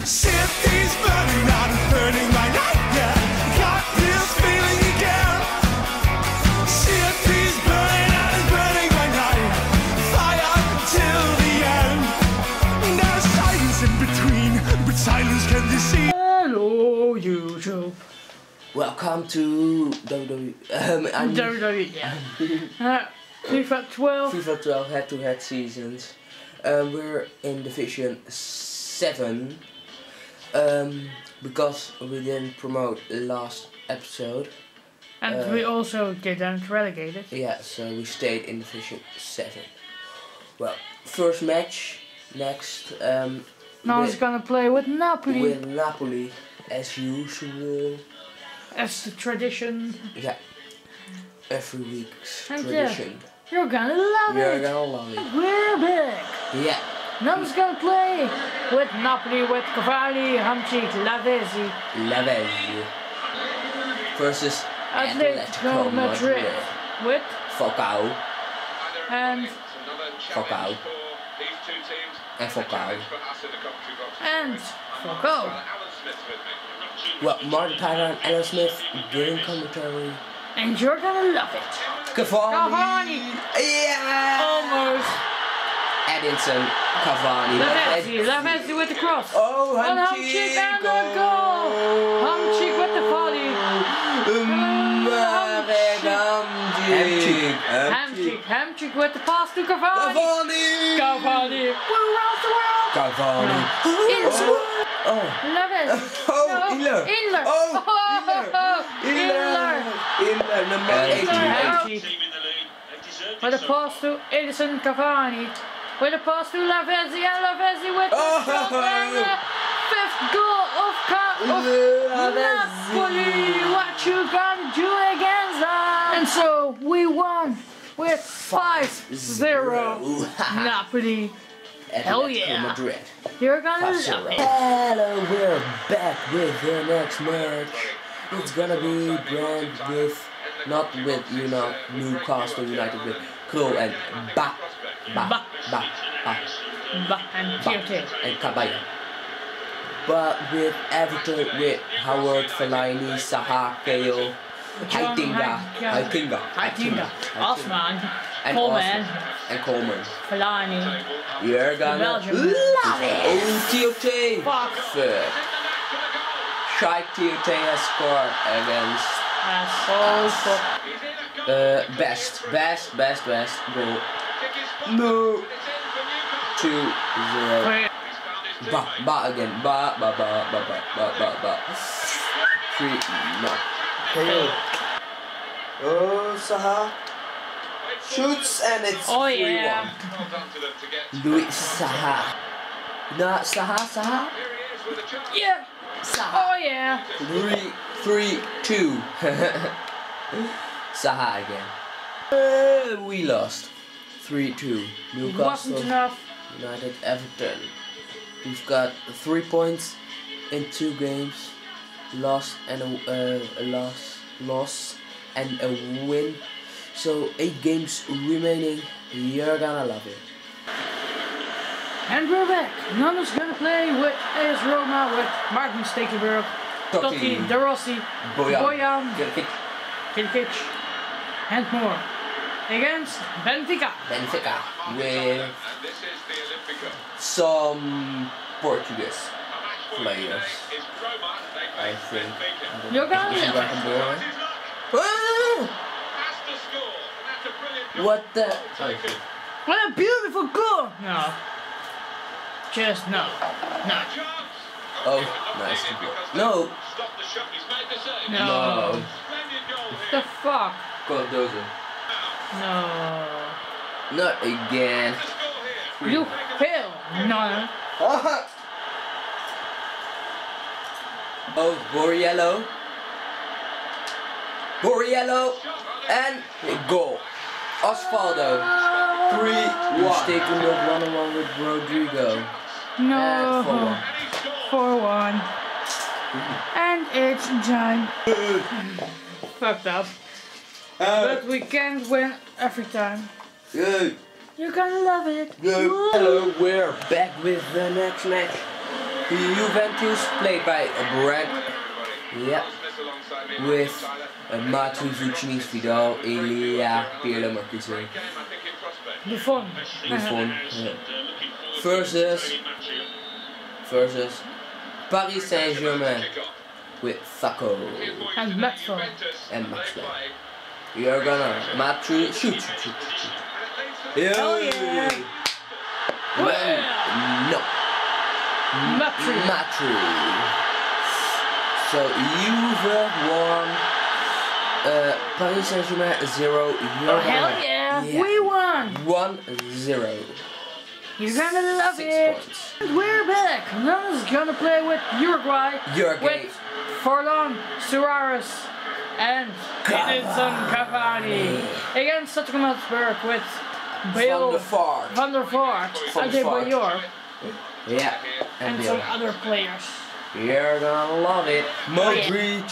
City's burning out and burning my night, yeah. Got this feeling again. City's burning out and burning my night. Fire till the end. There's silence in between, but silence can be seen. Hello YouTube. Welcome to WWE. WWE, yeah. FIFA 12. FIFA 12 head-to-head seasons. We're in Division 7. Because we didn't promote last episode. And we also didn't relegated. Yeah, so we stayed in Division 7. Well, first match. Next. Now he's gonna play with Napoli. With Napoli, as usual. As the tradition. Yeah. Every week's And tradition. You're gonna love You're it. gonna love it. We're back. Yeah. Now he's gonna play with Napoli, with Cavalli, Hamsik, Lavezzi. Lavezzi versus Atletico Madrid with Falcao and Falcao and Falcao. Well, Martin Tyler and Alan Smith giving commentary. And you're gonna love it. Cavani. Yeah. Almost. Edinson. Cavani. Lavezzi with the cross. Oh, Hamsik and the goal. Hamsik with the volley. Hamsik with the pass to Cavani. Cavani. Around the world. Cavani. Oh. Lavezzi. Oh, Inler. Inler. Inler, number 18. With a pass to Edinson Cavani. With a pass to Lavezzi, and Lavezzi with the shot and the fifth goal of Napoli. What you gonna do against us? And so we won with 5-0. Napoli. Hell yeah. Madrid. You're gonna love it. Hello, we're back with the next match. It's gonna be brand with, not with, Newcastle United, with Krul and And Kyoto. and Caballero. But with Everton, with Howard, Fellaini, Zaha, Cahill, Heitinga, Osman, and Coleman, and Coleman. Fellaini. You're gonna Belgium. love it. Oh, Tiote. Fuck. Third. Shaik Tiote has scored against best goal. No. 2-0. Again. 3. No. Hey. Oh, Zaha shoots and it's 3-1. Yeah. Luis Zaha. No, Zaha. Yeah. Zaha. Oh yeah. 3-2. Zaha again. We lost. 3-2. Newcastle Wasn't enough. United Everton. We've got 3 points in 2 games. Loss and a loss and a win. So 8 games remaining. You're gonna love it. And we're back. Nano's gonna play with AS Roma, with Martin Stekelenburg, Totti, De Rossi, Bojan, Kirkic, and more. Against Benfica. With some Portuguese players, I think. You're gonna love it. What the? What a beautiful goal! No. Just no. No. Oh, nice. No. No. The fuck? Cardozo. No. Not again. You fail. No. Oh, Borriello, and goal. Osvaldo. 3-1. Taking the 1-on-1 with Rodrigo. No. 4-1. And it's time. Fucked up. But we can't win every time. Good. You're gonna love it. Hello, we're back with the next match. Juventus played by Brad. Yeah. With Matthew Vucinic, Vidal, Elia, Pirlo, Marcuse. Buffon. Buffon. Versus Paris Saint-Germain with Thaco and Maxwell. You're gonna Matthew shoot. Hell yeah! No. Matthew. So Juve won. Paris Saint-Germain 0. Hell yeah! We won! 1-0. You're gonna love 6 it! points. And we're back! Nana's gonna play with Uruguay. With Forlan, Suarez, and Edinson Cavani. Against Tottenham Hotspur with Bale, Van der Vaart, Adebayor. Yeah. And some other players. You're gonna love it. Modric.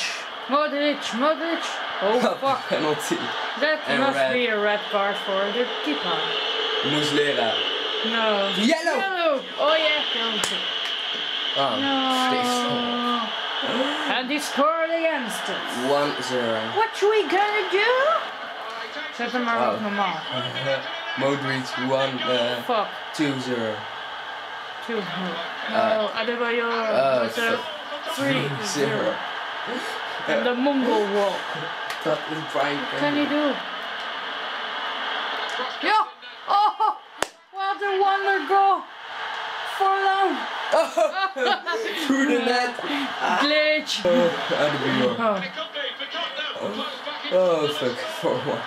Oh fuck. Penalty. That must be a red card for the keeper. Muslera. No. Yellow. Oh yeah, penalty. No. And he scored against it. 1-0. What we gonna do? Zet hem maar op normaal. Modric 2-0. 2-0. No, Adebayor 3-0. And the Mongol walk. Dat is Brian. What can you do? Yeah! Oh! What a wonder goal! Forlan! Through the net! Glitch! Oh fuck, for what?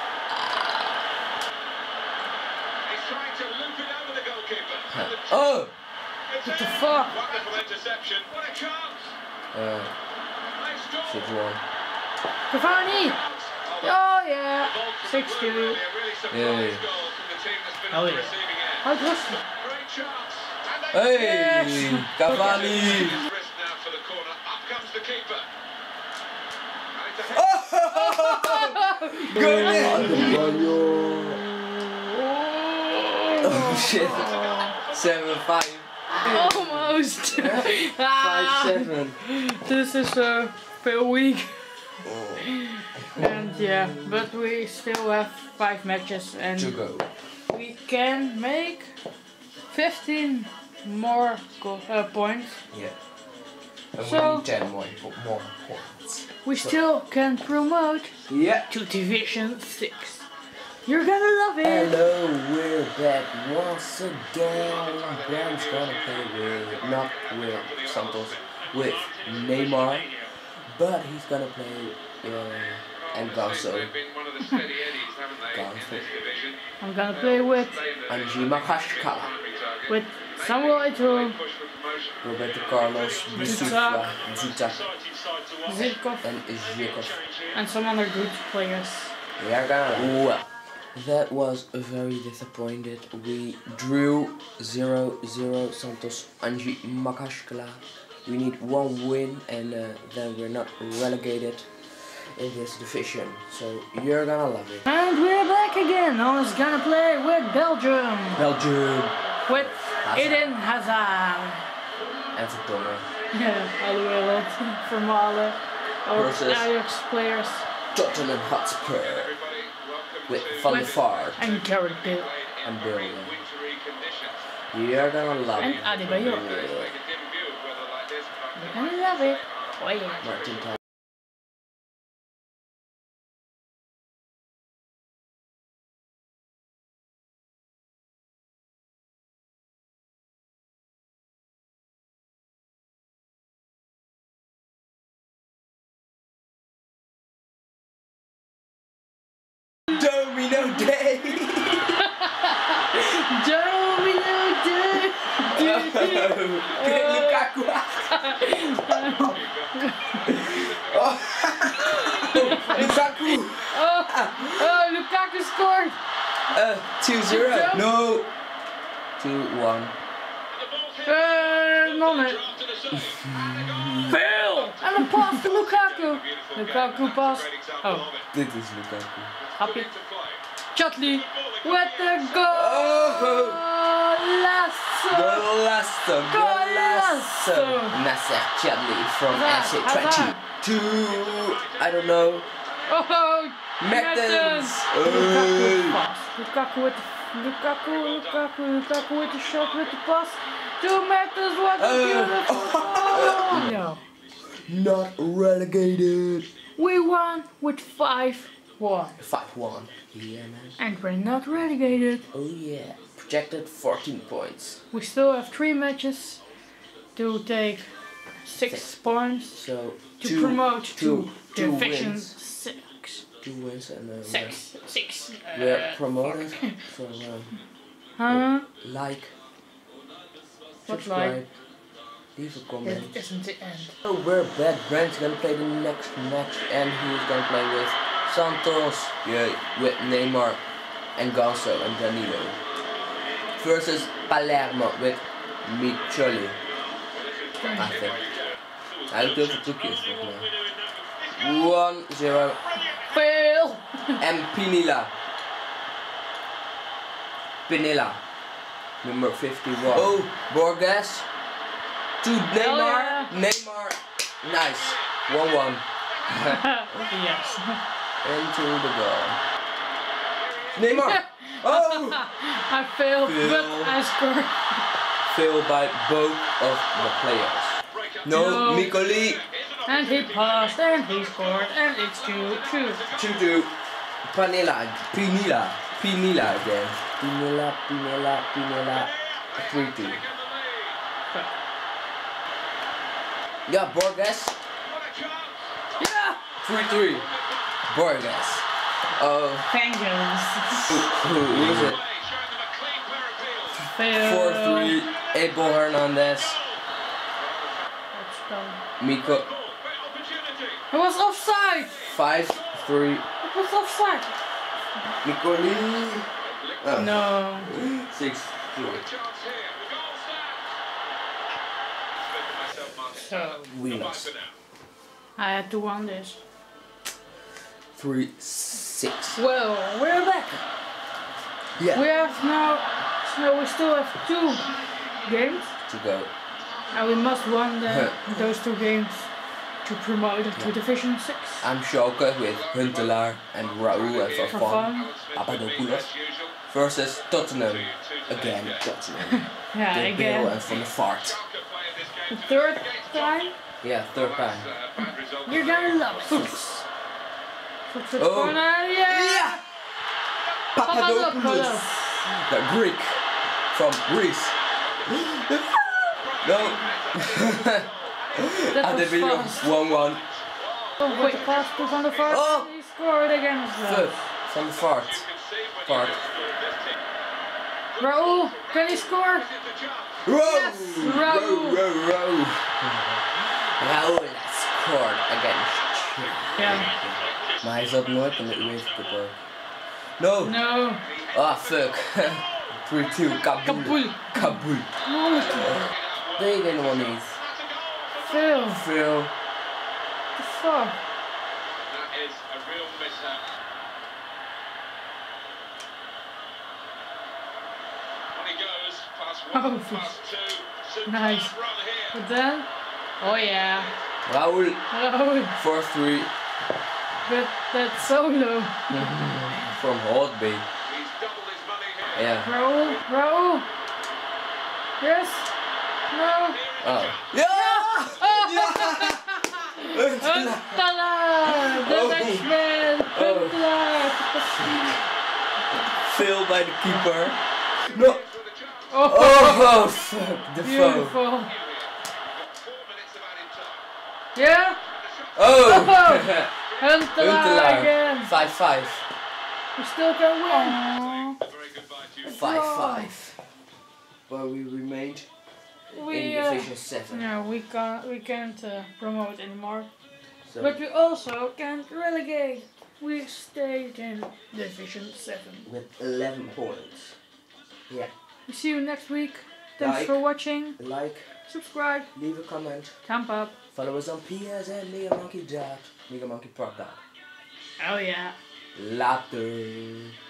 Oh! What the fuck? Shit won. Cavani! Oh yeah! 6-2. Yeah. Oh yeah. How was it? Hey! Yes. Cavani! Oh! Oh shit! 7-5. Almost! 5-7. This is veel weak. And yeah, but we still have 5 matches and to go. We can make 15 more points. Yeah. And so we need 10 more points. We still can promote to Division 6. You're gonna love it! Hello, we're back once again. Ben's gonna play with, not with Santos, with Neymar, but he's gonna play and Gauso. I'm gonna play with Anji Makashkala, with Samuel Eto'o, Roberto Carlos, Bissouma, Zuta, Zirkov, and Zirkov, and some other good players. We are gonna. Well, that was very disappointed. We drew 0-0. Santos, Anji Makashkala. We need 1 win, and then we're not relegated in this division. So you're gonna love it. And we're back again. Noah's gonna play with Belgium. With Eden Hazard. En Vertongen. Yeah, Alouel from Malen. Or Ajax players. Tottenham Hotspur. With Van der Vaart. And Gareth Bale. And Bale, yeah. You're gonna love it. And Adebayor. You're gonna love it. Oh yeah. Martin Tyler. Domino Day! Domino Day! Lukaku! Lukaku! Oh, Lukaku scored! 2-0. No! 2-1. Nonne. Veel! En een pass to Lukaku. Lukaku pass. Oh. Dit is Lukaku. Happy. Chatley with the goal! Golasso. Nasser Chadli from FC 22. I don't know. Oh, Mertens. Lukaku with the shot, with the pass to Mertens. What a beautiful goal! No. Not relegated. We won with 5-1. 5-1. Yeah, man. And we're not relegated. Oh yeah. Projected 14 points. We still have 3 matches to take 6 points. So to promote to Division wins. 6. 2 wins and 6. we're promoted. So like, What's subscribe, leave a comment. It isn't the end. So we're back. Brent's gonna play the next match, and he's gonna play with Santos, with Neymar and Ganso and Danilo, versus Palermo with Micholi. I think. Hij doet heel veel trucjes volgens mij. 1-0. Fail! En Pinilla. Number 51. Oh, Borges. To Neymar. Yeah. Neymar. Nice. 1-1. Yes. Into the goal. Neymar. Oh! I failed, but I scored. Failed by both of the players. No, Mikoli. And he passed, and he scored, and it's 2-2. 2-2. Pinilla again. Pinilla. 3-2. Yeah, Borges. Yeah! 3-3. Borges. Oh. Vengeance. Who is it? Fail. 4-3. Abel Hernandez. Let's go. Miko. It was offside! 5-3. It was offside! Mikoli. No. 6-3. So, We lost. I had to win this. 3-6. Well, we're back. Yeah. We have now, so we still have 2 games. To go. And we must win those 2 games to promote to Division 6. I'm Schalke with Huntelaar and Raúl and Fafan Papadopoulos versus Tottenham. Again, Tottenham. Yeah, De again. Bill and Van der Vaart. The 3rd time, Yeah, 3rd time. you're gonna love Fuchs. Fuchs at the Oh. corner, yeah! Papadopoulos. The Greek from Greece. No. That was Adebayo fast. 1-1. Oh, wait, pass to Van der Vaart. Oh. He scored against Fuck. us. Van der Vaart. Raúl, can he score? Row! Yes, Raúl. Row. Raúl has scored against Chelsea. Ja. Maar hij zat nooit in de UEFA Cup ook. No! No. Ah, fuck. 3-2, Kabul. Nee, helemaal niet. Phil. Phil. The fuck? Oh, nice. But then, oh yeah. Raúl. Raúl. 4-3 But that's so low. from Hotby. Yeah. Raúl. Yes. No. Oh. Yeah! Huntelaar. The Dutchman. Huntelaar. Phil by the keeper. No! Oh, Fuck! The foe. beautiful. Yeah. Oh! Huntelaar again. 5-5. We still can win. 5-5. But we remained in Division 7. No, we can't promote anymore. So But we also can't relegate. We stayed in Division 7. with 11 points. Yeah. We see you next week. Thanks Like. for watching. Like, Subscribe. leave a comment. Thumb up. Follow us on PS and Mega Monkey Dad. Mega Monkey Park. Oh yeah. Later.